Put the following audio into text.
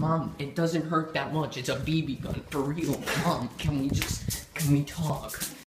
Mom, it doesn't hurt that much. It's a BB gun, for real. Mom, can we talk?